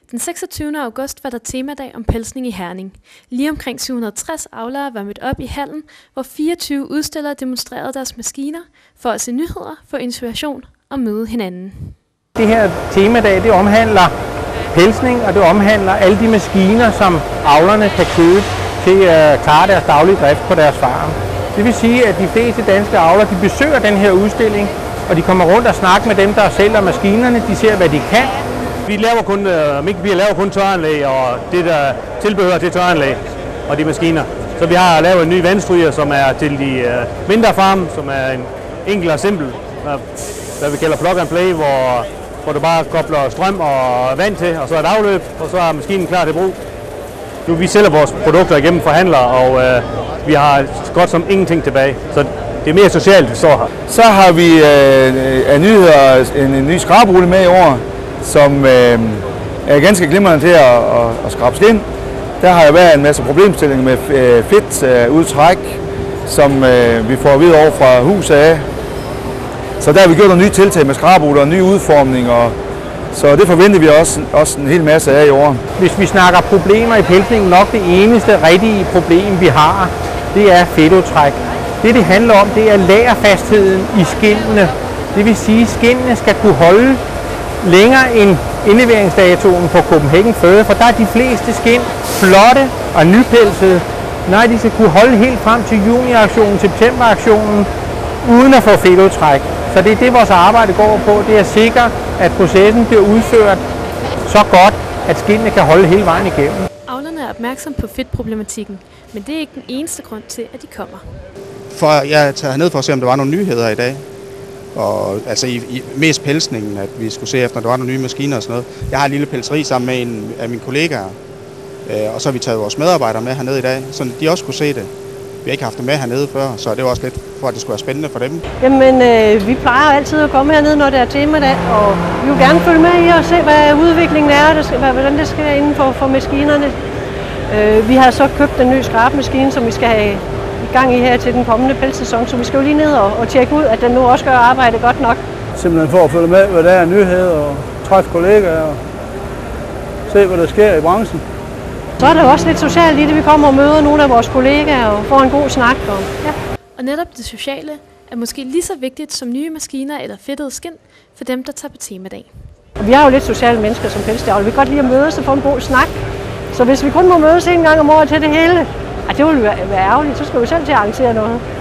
Den 26. august var der temadag om pelsning i Herning. Lige omkring 760 avlere var mødt op i hallen, hvor 24 udstillere demonstrerede deres maskiner for at se nyheder, få inspiration og møde hinanden. Det her temadag, det omhandler pelsning, og det omhandler alle de maskiner, som avlerne kan købe til at klare deres daglige drift på deres farm. Det vil sige, at de fleste danske avlere, de besøger den her udstilling, og de kommer rundt og snakker med dem, der sælger maskinerne. De ser, hvad de kan. Vi laver kun tørreanlæg og det der tilbehør til tørreanlæg og de maskiner. Så vi har lavet en ny vandstryger, som er til de mindre farme, som er en enkel og simpel, hvad vi kalder plug and play, hvor du bare kobler strøm og vand til, og så et afløb, og så er maskinen klar til brug. Nu vi sælger vores produkter igennem forhandlere, og vi har godt som ingenting tilbage. Så det er mere socialt, vi står her. Så har vi af nyheder en ny skrabrulle med i år, som er ganske glimrende til at skrabe skind. Der har jo været en masse problemstillinger med fedtudtræk, som vi får at vide over fra huset af. Så der har vi gjort nogle nye tiltag med skrabruller og nye udformninger. Så det forventer vi også en hel masse af i år. Hvis vi snakker problemer i pelsningen, nok det eneste rigtige problem, vi har, det er fedtudtræk. Det handler om, det er lagerfastheden i skindene. Det vil sige, at skindene skal kunne holde længere end indleveringsdatoen på Copenhagen Fur, for der er de fleste skind flotte og nypelsede. Nej, de skal kunne holde helt frem til juni-aktionen, september-aktionen, uden at få fedtudtræk. Så det er det, vores arbejde går på. Det er at sikre, at processen bliver udført så godt, at skindene kan holde hele vejen igennem. Avlerne er opmærksom på fedtproblematikken, men det er ikke den eneste grund til, at de kommer. Jeg tager ned for at se, om der var nogle nyheder i dag. Og altså mest pelsningen, at vi skulle se efter, om der var nogle nye maskiner og sådan noget. Jeg har et lille pelseri sammen med en af mine kollegaer, og så har vi taget vores medarbejdere med hernede i dag, så de også kunne se det. Vi har ikke haft dem med hernede før, så det var også lidt for, at det skulle være spændende for dem. Jamen, vi plejer altid at komme hernede, når det er temadag, og vi vil gerne følge med i og se, hvad udviklingen er, hvordan det skal inden for maskinerne. Vi har så købt en ny skrabemaskine, som vi skal have i gang i her til den kommende pelssæson, så vi skal jo lige ned og tjekke ud, at den nu også gør arbejdet godt nok. Simpelthen for at følge med, hvad der er nyheder og træffe kollegaer og se, hvad der sker i branchen. Så er der også lidt socialt i det, vi kommer og møder nogle af vores kollegaer og får en god snak. Og netop det sociale er måske lige så vigtigt som nye maskiner eller fedtede skind for dem, der tager på temadag. Vi har jo lidt sociale mennesker som pelsdyravlere. Vi kan godt lide at mødes og få en god snak. Så hvis vi kun må mødes en gang om året til det hele, det ville være ærgerligt, så skal vi selv til at arrangere noget.